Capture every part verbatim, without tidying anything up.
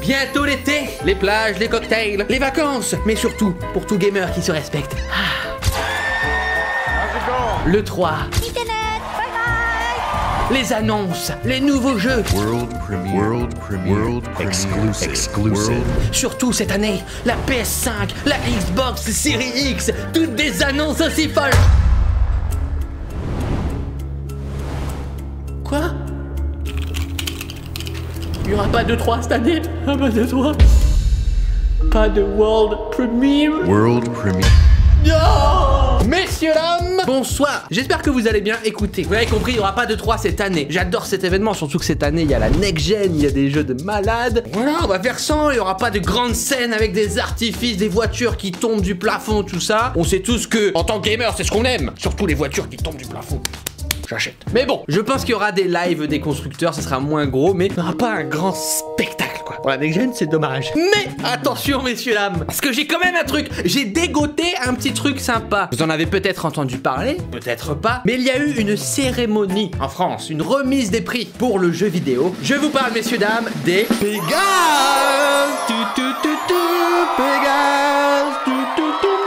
Bientôt l'été, les plages, les cocktails, les vacances, mais surtout, pour tout gamer qui se respecte. Ah. Le trois. Les annonces, les nouveaux jeux. World Premiere. World Premiere. World Premiere. Exclusive. Exclusive. World. Surtout cette année, la P S cinq, la Xbox Series X, toutes des annonces aussi folles. Quoi? Il n'y aura pas de trois cette année? Ah, pas de trois. Pas de World Premiere. World Premiere. Non! Messieurs, dames, bonsoir. J'espère que vous allez bien. Écoutez, vous avez compris, il n'y aura pas de trois cette année. J'adore cet événement, surtout que cette année, il y a la next-gen, il y a des jeux de malades. Voilà, on va faire sans, il n'y aura pas de grandes scènes avec des artifices, des voitures qui tombent du plafond, tout ça. On sait tous que, en tant que gamer, c'est ce qu'on aime. Surtout les voitures qui tombent du plafond. J'achète. Mais bon, je pense qu'il y aura des lives des constructeurs, ça sera moins gros, mais il n'y aura pas un grand spectacle, quoi. Pour la next-gen, c'est dommage. Mais attention, messieurs, dames, parce que j'ai quand même un truc. J'ai dégoté un petit truc sympa. Vous en avez peut-être entendu parler, peut-être pas, mais il y a eu une cérémonie en France, une remise des prix pour le jeu vidéo. Je vous parle, messieurs, dames, des Pégases. Tu, tu, tu, tu, Pégases. Tu, tu, tu, tu.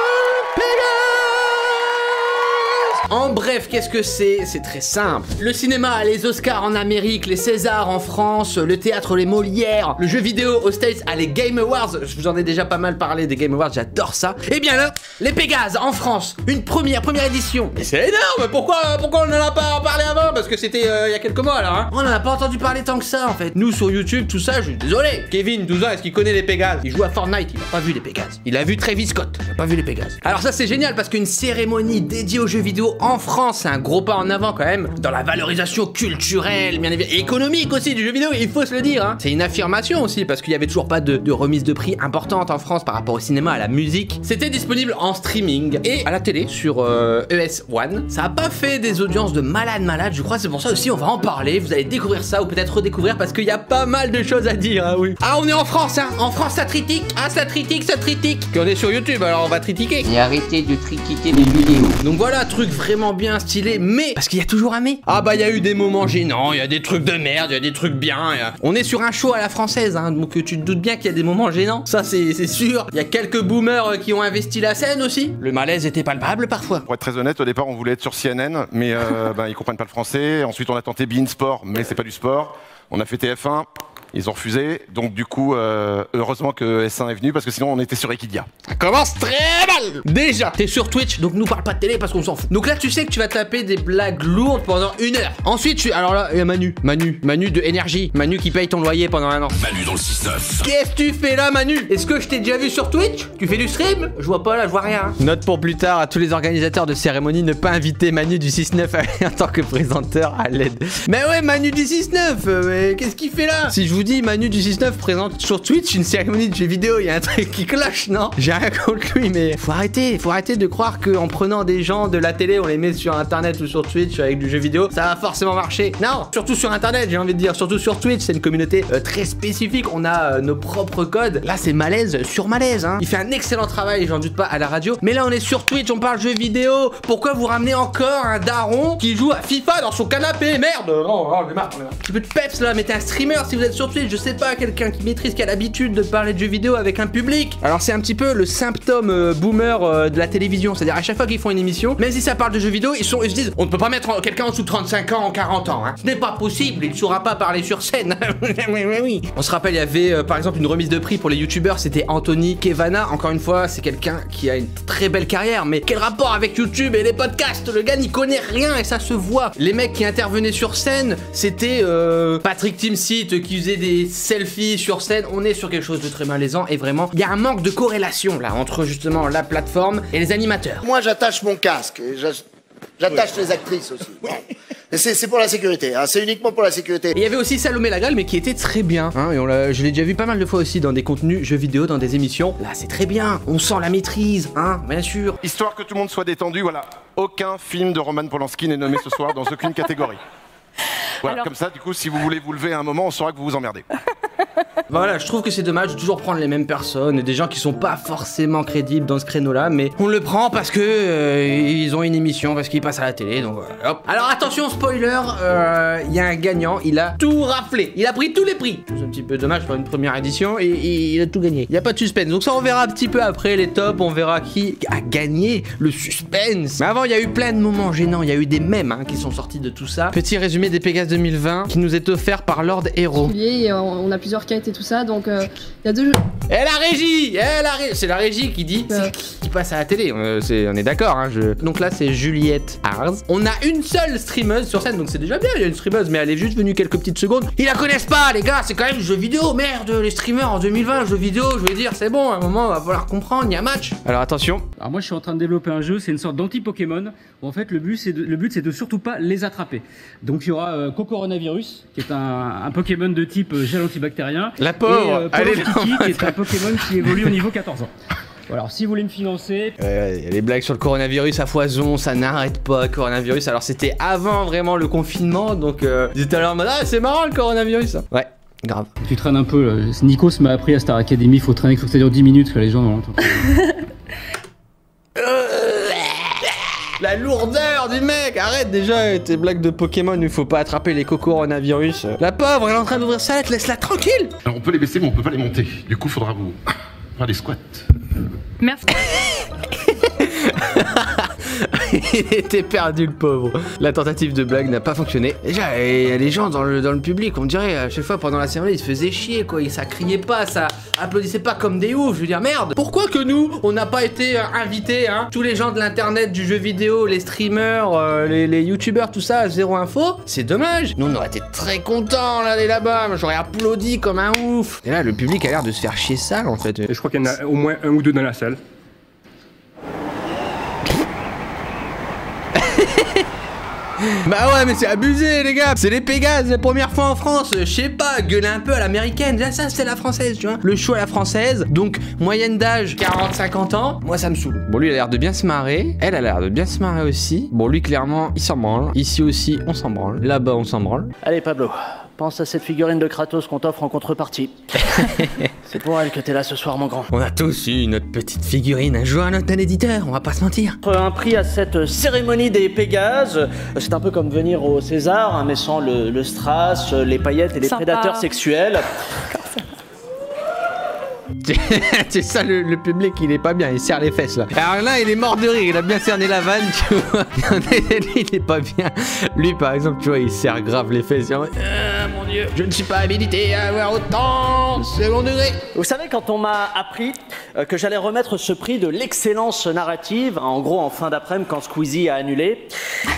En bref, qu'est-ce que c'est? C'est très simple. Le cinéma, les Oscars en Amérique, les Césars en France, le théâtre, les Molières, le jeu vidéo aux States, ah, les Game Awards, je vous en ai déjà pas mal parlé des Game Awards, j'adore ça. Et bien là, les Pégases en France, une première, première édition. Mais c'est énorme, pourquoi, pourquoi on n'en a pas parlé avant? Parce que c'était euh, il y a quelques mois là, hein. On n'en a pas entendu parler tant que ça en fait. Nous sur YouTube, tout ça, je suis désolé. Kevin, douze ans, est-ce qu'il connaît les Pégases? Il joue à Fortnite, il a pas vu les Pégases. Il a vu Travis Scott, il a pas vu les Pégases. Alors ça c'est génial parce qu'une cérémonie dédiée aux jeux vidéo en France, c'est un gros pas en avant quand même dans la valorisation culturelle, bien évidemment, et économique aussi du jeu vidéo, il faut se le dire, hein. C'est une affirmation aussi parce qu'il y avait toujours pas de, de remise de prix importante en France par rapport au cinéma, à la musique. C'était disponible en streaming et à la télé sur euh, E S un. Ça a pas fait des audiences de malade malade, je crois, c'est pour ça aussi on va en parler. Vous allez découvrir ça ou peut-être redécouvrir parce qu'il y a pas mal de choses à dire, hein, oui. Ah, on est en France, hein. En France ça tritique, ah ça tritique, ça tritique. Puis on est sur YouTube, alors on va tritiquer. Et arrêtez de triquiter les vidéos. Donc voilà, truc vraiment bien stylé, mais parce qu'il y a toujours un mais. Ah bah il y a eu des moments gênants, il y a des trucs de merde, il y a des trucs bien. A... On est sur un show à la française, hein, donc tu te doutes bien qu'il y a des moments gênants. Ça c'est sûr. Il y a quelques boomers qui ont investi la scène aussi. Le malaise était palpable parfois. Pour être très honnête, au départ on voulait être sur C N N, mais euh, bah, ils comprennent pas le français. Ensuite on a tenté Bein Sport, mais c'est pas du sport. On a fait T F un. Ils ont refusé, donc du coup, euh, heureusement que S un est venu parce que sinon on était sur Equidia. Ça commence très mal. Déjà, t'es sur Twitch, donc nous parle pas de télé parce qu'on s'en fout. Donc là, tu sais que tu vas taper des blagues lourdes pendant une heure. Ensuite, tu... alors là, il y a Manu, Manu, Manu de Énergie, Manu qui paye ton loyer pendant un an. Manu dans le six neuf. Qu'est-ce que tu fais là, Manu? Est-ce que je t'ai déjà vu sur Twitch? Tu fais du stream? Je vois pas là, je vois rien. Note pour plus tard à tous les organisateurs de cérémonie, ne pas inviter Manu du six neuf en tant que présenteur à l'aide. Mais ouais, Manu du six neuf, mais qu'est-ce qu'il fait là? Si je vous dis Manu du six neuf présente sur Twitch une cérémonie de jeux vidéo, il y a un truc qui cloche, non? J'ai rien contre lui, mais faut arrêter, faut arrêter de croire qu'en prenant des gens de la télé, on les met sur internet ou sur Twitch avec du jeu vidéo, ça va forcément marcher. Non, surtout sur internet, j'ai envie de dire, surtout sur Twitch, c'est une communauté euh, très spécifique, on a euh, nos propres codes. Là, c'est malaise sur malaise, hein. Il fait un excellent travail, j'en doute pas, à la radio. Mais là, on est sur Twitch, on parle jeux vidéo. Pourquoi vous ramenez encore un daron qui joue à FIFA dans son canapé? Merde! Non, non, on est marre, on est marre. Un petit peu de peps là, mettez un streamer si vous êtes sur Twitch, je sais pas, quelqu'un qui maîtrise, qui a l'habitude de parler de jeux vidéo avec un public. Alors c'est un petit peu le symptôme euh, boomer euh, de la télévision, c'est-à-dire à chaque fois qu'ils font une émission, même si ça parle de jeux vidéo, ils, sont, ils se disent on ne peut pas mettre quelqu'un en dessous de trente-cinq ans en quarante ans, hein. Ce n'est pas possible, il ne saura pas parler sur scène. Oui, oui, oui. On se rappelle, il y avait euh, par exemple une remise de prix pour les youtubeurs, c'était Anthony Kevana, encore une fois, c'est quelqu'un qui a une très belle carrière, mais quel rapport avec YouTube et les podcasts? Le gars n'y connaît rien et ça se voit. Les mecs qui intervenaient sur scène, c'était euh, Patrick Timsit qui faisait des selfies sur scène. On est sur quelque chose de très malaisant et vraiment, il y a un manque de corrélation là entre justement la plateforme et les animateurs. Moi, j'attache mon casque. J'attache oui. les actrices aussi. Bon. C'est pour la sécurité, hein. C'est uniquement pour la sécurité. Et il y avait aussi Salomé Lagrelle, mais qui était très bien, hein, et on je l'ai déjà vu pas mal de fois aussi dans des contenus jeux vidéo, dans des émissions. Là, c'est très bien, on sent la maîtrise, hein, bien sûr. Histoire que tout le monde soit détendu, voilà. Aucun film de Roman Polanski n'est nommé ce soir dans aucune catégorie. Voilà, alors... comme ça, du coup, si vous voulez vous lever à un moment, on saura que vous vous emmerdez. Voilà, je trouve que c'est dommage de toujours prendre les mêmes personnes et des gens qui sont pas forcément crédibles dans ce créneau-là, mais on le prend parce que euh, ils ont une émission, parce qu'ils passent à la télé, donc voilà. Hop. Alors attention, spoiler, il euh, y a un gagnant, il a tout raflé, il a pris tous les prix. C'est un petit peu dommage pour une première édition et, et il a tout gagné. Il y a pas de suspense, donc ça on verra un petit peu après les tops, on verra qui a gagné, le suspense. Mais avant, il y a eu plein de moments gênants, il y a eu des mèmes hein, qui sont sortis de tout ça. Petit résumé des Pégases deux mille vingt qui nous est offert par Lord Hero. Et on a plusieurs quêtes et tout ça, donc il euh, y a deux jeux. Et la régie, et la ré... c'est la régie qui dit, euh... qui passe à la télé. Euh, est, on est d'accord. Hein, je... Donc là, c'est Juliette Arz. On a une seule streameuse sur scène, donc c'est déjà bien. Il y a une streameuse, mais elle est juste venue quelques petites secondes. Ils la connaissent pas, les gars. C'est quand même jeu vidéo, merde. Les streamers en deux mille vingt, jeu vidéo. Je veux dire, c'est bon. À un moment, on va falloir comprendre. Il y a un match. Alors attention. Alors moi, je suis en train de développer un jeu. C'est une sorte d'anti-Pokémon. Où en fait, le but, c'est de, le but, c'est de surtout pas les attraper. Donc il y aura euh, Cocoronavirus, qui est un, un Pokémon de type euh, gel antibactérien. La pauvre. Et euh, Polo Kiki, qui est un Pokémon qui évolue au niveau quatorze ans. Voilà, alors si vous voulez me financer... Euh, y a les blagues sur le coronavirus à foison, ça n'arrête pas, coronavirus. Alors c'était avant vraiment le confinement, donc euh, ils étaient alors en mode ah c'est marrant le coronavirus. Ouais, grave. Tu traînes un peu, là. Nikos m'a appris à Star Academy, il faut traîner, il faut que ça dure dix minutes, que les gens n'ont pas. La lourdeur du mec, arrête déjà tes blagues de Pokémon, il faut pas attraper les cocoronavirus. La pauvre, elle est en train d'ouvrir sa lettre, laisse-la tranquille. Alors on peut les baisser mais on peut pas les monter. Du coup faudra vous faire des squats. Merci. Il était perdu le pauvre. La tentative de blague n'a pas fonctionné. Déjà, il y a des gens dans le, dans le public, on dirait à chaque fois pendant la cérémonie, ils se faisaient chier quoi, ça criait pas, ça applaudissait pas comme des oufs. Je veux dire merde. Pourquoi que nous, on n'a pas été euh, invités, hein, tous les gens de l'internet, du jeu vidéo, les streamers, euh, les, les youtubeurs, tout ça, zéro info. C'est dommage. Nous on aurait été très contents d'aller là-bas. J'aurais applaudi comme un ouf. Et là, le public a l'air de se faire chier sale en fait. Et je crois qu'il y en a au moins un ou deux dans la salle. Bah ouais mais c'est abusé les gars. C'est les Pégases la première fois en France. Je sais pas, gueuler un peu à l'américaine. Là ça c'est la française tu vois. Le show à la française. Donc moyenne d'âge quarante cinquante ans. Moi ça me saoule. Bon lui il a l'air de bien se marrer. Elle a l'air de bien se marrer aussi. Bon lui clairement il s'en branle. Ici aussi on s'en branle. Là-bas on s'en branle. Allez Pablo, pense à cette figurine de Kratos qu'on t'offre en contrepartie. C'est pour elle que t'es là ce soir mon grand. On a tous eu notre petite figurine un jour à notre éditeur, on va pas se mentir. Un prix à cette cérémonie des Pégases, c'est un peu comme venir au César, hein, mais sans le, le strass, les paillettes et les Sympa. prédateurs sexuels. C'est ça le, le public il est pas bien, il serre les fesses là. Alors là il est mort de rire, il a bien cerné la vanne tu vois. Lui il est pas bien. Lui par exemple tu vois il serre grave les fesses. Il dit, ah, mon dieu, je ne suis pas habilité à avoir autant de second degré. Vous savez quand on m'a appris euh, que j'allais remettre ce prix de l'excellence narrative, en gros en fin d'après-midi quand Squeezie a annulé.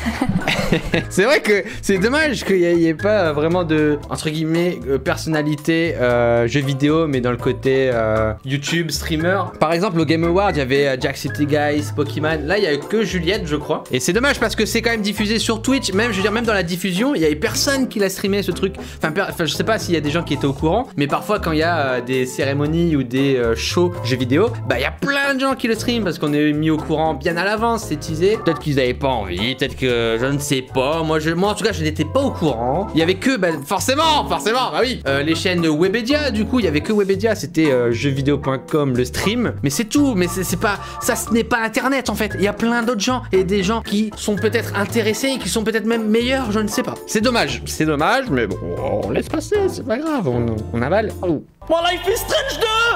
C'est vrai que c'est dommage qu'il n'y ait pas vraiment de entre guillemets euh, personnalité euh, jeu vidéo mais dans le côté euh, YouTube, streamer. Par exemple au Game Award il y avait euh, Jack City Guys, Pokémon. Là il y a que Juliette je crois. Et c'est dommage parce que c'est quand même diffusé sur Twitch. Même je veux dire même dans la diffusion il y avait personne qui l'a streamé ce truc. Enfin, per... enfin je sais pas s'il y a des gens qui étaient au courant. Mais parfois quand il y a euh, des cérémonies ou des euh, shows jeux vidéo, bah il y a plein de gens qui le streament parce qu'on est mis au courant bien à l'avance, c'est teasé. Peut-être qu'ils avaient pas envie, peut-être que je ne sais pas. Moi, je, moi en tout cas je n'étais pas au courant. Il y avait que, bah forcément, forcément, bah oui, euh, les chaînes de Webedia du coup il y avait que Webedia, c'était euh, jeux vidéo point com le stream. Mais c'est tout, mais c'est pas, ça ce n'est pas internet en fait. Il y a plein d'autres gens et des gens qui sont peut-être intéressés, qui sont peut-être même meilleurs, je ne sais pas. C'est dommage, c'est dommage, mais bon, on laisse passer, c'est pas grave, on, on avale. Oh. Mon Life is Strange deux.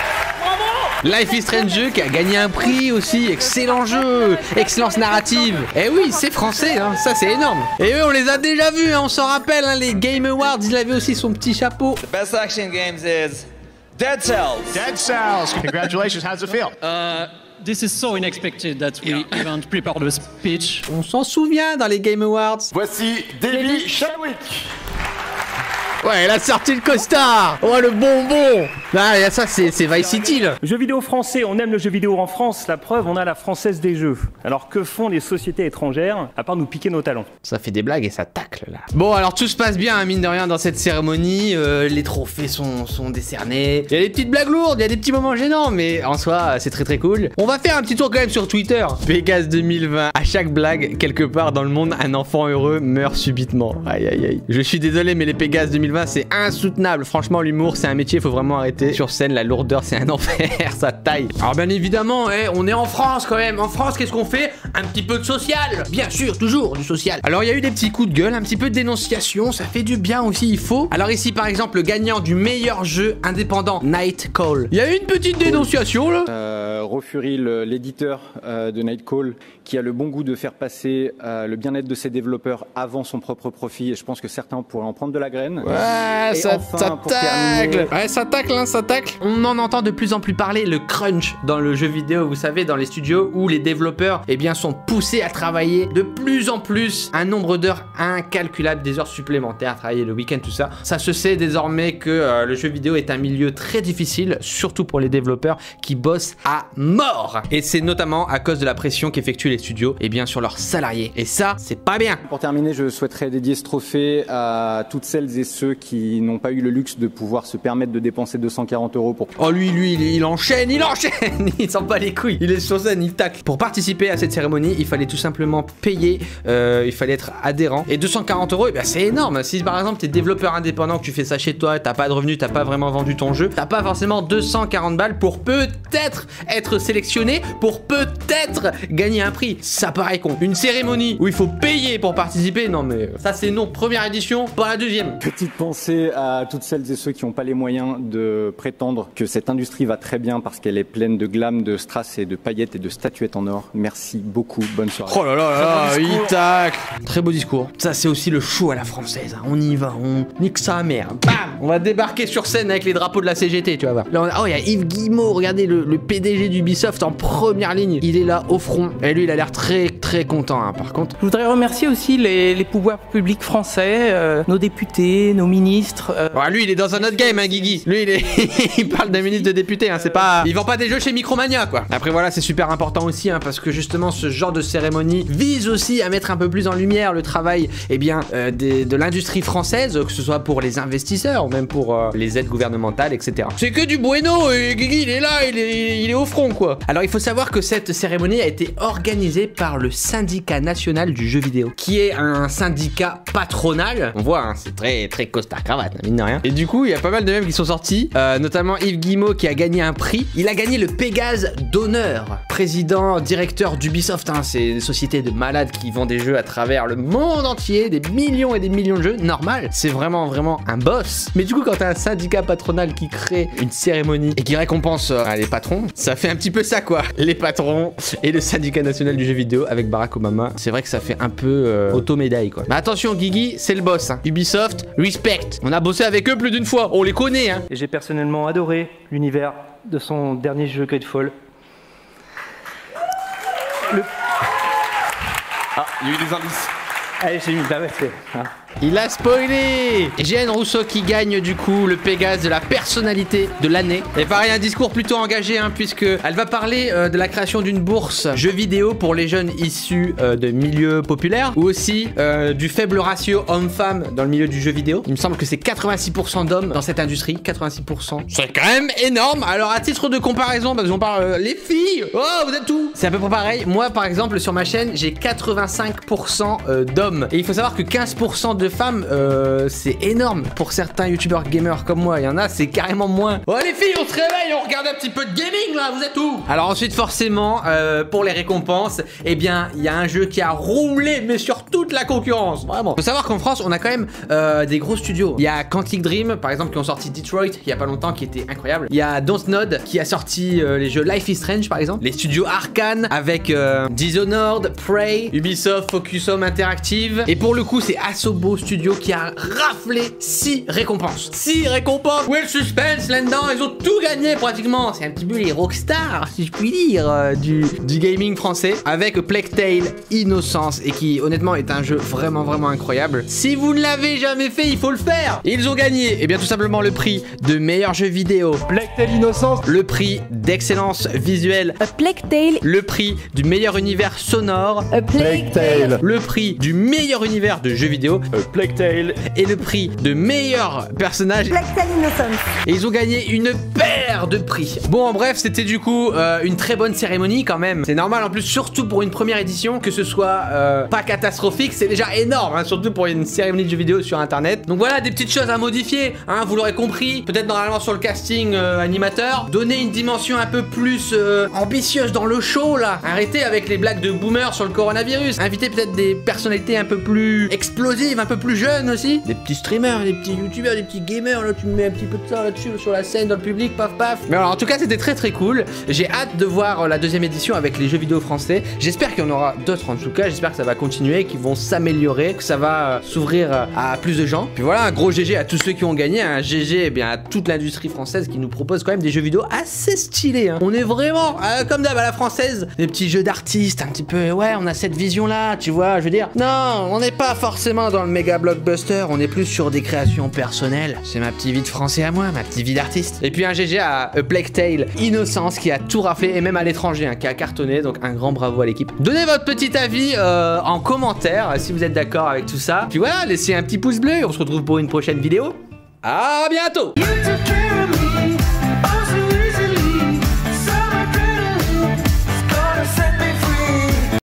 Bravo. Life is Strange deux qui a gagné un prix aussi, excellent jeu, excellence narrative. Eh oui, c'est français, hein, ça c'est énorme. Et eux, on les a déjà vus, hein, on s'en rappelle, hein, les Game Awards, il avait aussi son petit chapeau. The best action games is Dead Cells. Dead Cells. Congratulations. How does it feel? Uh, this is so unexpected that we yeah. even prepared a speech. On s'en souvient dans les Game Awards. Voici Davy Chadwick. Ouais, elle a sorti le costard. Oh, le bonbon. Ah, ça, c'est Vice City, là. Jeux vidéo français, on aime le jeu vidéo en France. La preuve, on a la Française des Jeux. Alors, que font les sociétés étrangères, à part nous piquer nos talents? Ça fait des blagues et ça tacle, là. Bon, alors, tout se passe bien, hein, mine de rien, dans cette cérémonie. Euh, les trophées sont, sont décernés. Il y a des petites blagues lourdes, il y a des petits moments gênants, mais en soi, c'est très très cool. On va faire un petit tour quand même sur Twitter. Pégase deux mille vingt. À chaque blague, quelque part dans le monde, un enfant heureux meurt subitement. Aïe, aïe, aïe. Je suis désolé, mais les Pégases deux mille vingt vingt, c'est insoutenable. Franchement, l'humour, c'est un métier, faut vraiment arrêter. Sur scène, la lourdeur, c'est un enfer, ça taille. Alors bien évidemment, eh, on est en France quand même. En France, qu'est-ce qu'on fait? Un petit peu de social. Bien sûr, toujours du social. Alors il y a eu des petits coups de gueule, un petit peu de dénonciation, ça fait du bien aussi, il faut. Alors ici, par exemple, le gagnant du meilleur jeu indépendant, Nightcall. Il y a eu une petite dénonciation là. Euh, Rofuri, l'éditeur euh, de Nightcall, qui a le bon goût de faire passer euh, le bien-être de ses développeurs avant son propre profit, et je pense que certains pourraient en prendre de la graine. Ouais, et ça, enfin, ça pour tacle. terminer... Ouais, ça tacle, hein, ça tacle. On en entend de plus en plus parler, le crunch dans le jeu vidéo, vous savez, dans les studios où les développeurs, eh bien, sont poussés à travailler de plus en plus un nombre d'heures incalculable, des heures supplémentaires, travailler le week-end, tout ça. Ça se sait désormais que euh, le jeu vidéo est un milieu très difficile, surtout pour les développeurs qui bossent à mort. Et c'est notamment à cause de la pression qu'effectuent les studios, eh bien, sur leurs salariés. Et ça, c'est pas bien. Pour terminer, je souhaiterais dédier ce trophée à toutes celles et ceux qui n'ont pas eu le luxe de pouvoir se permettre de dépenser deux cent quarante euros pour... Oh lui, lui, il, il enchaîne, il enchaîne. Il s'en bat les couilles. Il est sur scène, il tacle. Pour participer à cette cérémonie, il fallait tout simplement payer, euh, il fallait être adhérent. Et deux cent quarante euros, eh ben, c'est énorme. Si par exemple t'es développeur indépendant, que tu fais ça chez toi, t'as pas de revenus, t'as pas vraiment vendu ton jeu, t'as pas forcément deux cent quarante balles pour peut-être être sélectionné, pour peut-être gagner un prix. Ça paraît con. Une cérémonie où il faut payer pour participer, non mais ça c'est non. Première édition, pas la deuxième. Petite pensée à toutes celles et ceux qui n'ont pas les moyens de prétendre que cette industrie va très bien parce qu'elle est pleine de glam, de strass et de paillettes et de statuettes en or. Merci beaucoup, bonne soirée. Oh là là là, il tacle. Très beau discours. Ça c'est aussi le show à la française, hein. On y va, on nique sa mère. Bam, on va débarquer sur scène avec les drapeaux de la C G T, tu vas voir. Là, on a... Oh, il y a Yves Guillemot, regardez le, le P D G d'Ubisoft en première ligne. Il est là au front. Et lui, il a l'air très très content, hein, par contre. Je voudrais remercier aussi les, les pouvoirs publics français, euh, nos députés, nos ministres. Euh... Ouais, lui, il est dans un autre game, hein, Guigui. Lui, il, est... il parle d'un ministre de député, hein, c'est pas... Il vend pas des jeux chez Micromania, quoi. Après, voilà, c'est super important aussi, hein, parce que justement, ce genre de cérémonie vise aussi à mettre un peu plus en lumière le travail, eh bien, euh, des, de l'industrie française, que ce soit pour les investisseurs ou même pour euh, les aides gouvernementales, et cetera. C'est que du bueno, et Guigui, il est là, il est, il est au front, quoi. Alors, il faut savoir que cette cérémonie a été organisée par le Syndicat national du jeu vidéo, qui est un syndicat patronal. On voit, hein, c'est très, très costard cravate, mine de rien. Et du coup, il y a pas mal de mèmes qui sont sortis, euh, notamment Yves Guillemot qui a gagné un prix. Il a gagné le Pégase d'honneur. Président, directeur d'Ubisoft, hein, c'est une société de malades qui vend des jeux à travers le monde entier, des millions et des millions de jeux, normal. C'est vraiment, vraiment un boss. Mais du coup, quand t'as un syndicat patronal qui crée une cérémonie et qui récompense euh, les patrons, ça fait un petit peu ça, quoi. Les patrons et le syndicat national du jeu vidéo avec Barack Obama. C'est vrai que ça fait un peu euh, auto-médaille, quoi. Mais attention, Guigui, c'est le boss, hein. Ubisoft, respect. On a bossé avec eux plus d'une fois, on les connaît, hein. Et j'ai personnellement adoré l'univers de son dernier jeu Gridfall. Le... Ah, il y a eu des indices. Allez, j'ai mis, bah ouais, c'est... Hein. Il a spoilé. Jeanne Rousseau qui gagne du coup le Pégase de la personnalité de l'année. Et pareil, un discours plutôt engagé, hein, puisque elle va parler euh, de la création d'une bourse jeux vidéo pour les jeunes issus euh, de milieux populaires, ou aussi euh, du faible ratio homme-femme dans le milieu du jeu vidéo. Il me semble que c'est quatre-vingt-six pour cent d'hommes dans cette industrie, quatre-vingt-six pour cent. C'est quand même énorme. Alors à titre de comparaison, parce qu'on parle euh, les filles, oh vous êtes où? C'est à peu près pareil. Moi par exemple sur ma chaîne, j'ai quatre-vingt-cinq pour cent euh, d'hommes. Et il faut savoir que quinze pour cent de femmes, euh, c'est énorme pour certains youtubeurs gamers comme moi. Il y en a, c'est carrément moins. Oh les filles, on se réveille, on regarde un petit peu de gaming là, vous êtes où? Alors ensuite forcément, euh, pour les récompenses, eh bien, il y a un jeu qui a roulé, mais sur toute la concurrence, vraiment. Faut savoir qu'en France, on a quand même euh, des gros studios. Il y a Quantic Dream, par exemple, qui ont sorti Detroit il y a pas longtemps, qui était incroyable. Il y a Dontnod, qui a sorti euh, les jeux Life is Strange, par exemple. Les studios Arkane, avec euh, Dishonored, Prey, Ubisoft, Focus Home Interactive. Et pour le coup, c'est Asobo Studio qui a raflé six récompenses. six récompenses. Où est le suspense là-dedans? Ils ont tout gagné pratiquement. C'est un petit peu les rockstars, si je puis dire, euh, du, du gaming français. Avec Plague Tale Innocence, et qui honnêtement est un jeu vraiment vraiment incroyable. Si vous ne l'avez jamais fait, il faut le faire. Ils ont gagné, et eh bien tout simplement le prix de meilleur jeu vidéo, Plague Tale Innocence. Le prix d'excellence visuelle, A Plague Tale. Le prix du meilleur univers sonore, A Plague Tale. Le prix du meilleur univers de jeux vidéo, Plague Tale. Et le prix de meilleur personnage, Plague Tale Innocence. Et ils ont gagné une paire barre de prix. Bon, en bref, c'était du coup euh, une très bonne cérémonie quand même. C'est normal en plus, surtout pour une première édition, que ce soit euh, pas catastrophique. C'est déjà énorme, hein, surtout pour une cérémonie de jeux vidéo sur internet. Donc voilà, des petites choses à modifier, hein, vous l'aurez compris. Peut-être normalement sur le casting euh, animateur, donner une dimension un peu plus euh, ambitieuse dans le show là. Arrêtez avec les blagues de boomer sur le coronavirus. Invitez peut-être des personnalités un peu plus explosives, un peu plus jeunes aussi. Des petits streamers, des petits youtubeurs, des petits gamers. Là, tu me mets un petit peu de ça là-dessus, sur la scène, dans le public, paf paf. Mais alors en tout cas, c'était très très cool. J'ai hâte de voir euh, la deuxième édition avec les jeux vidéo français. J'espère qu'il y en aura d'autres en tout cas. J'espère que ça va continuer, qu'ils vont s'améliorer, que ça va euh, s'ouvrir euh, à plus de gens. Puis voilà, un gros G G à tous ceux qui ont gagné. Un G G eh bien, à toute l'industrie française qui nous propose quand même des jeux vidéo assez stylés. Hein. On est vraiment, euh, comme d'hab, à la française, des petits jeux d'artistes, un petit peu. Ouais, on a cette vision-là, tu vois. Je veux dire, non, on n'est pas forcément dans le méga blockbuster. On est plus sur des créations personnelles. C'est ma petite vie de français à moi, ma petite vie d'artiste. Et puis un G G à A Plague Tale Innocence qui a tout raflé, et même à l'étranger, hein, qui a cartonné. Donc un grand bravo à l'équipe. Donnez votre petit avis euh, en commentaire si vous êtes d'accord avec tout ça. Puis voilà, laissez un petit pouce bleu. On se retrouve pour une prochaine vidéo. À bientôt.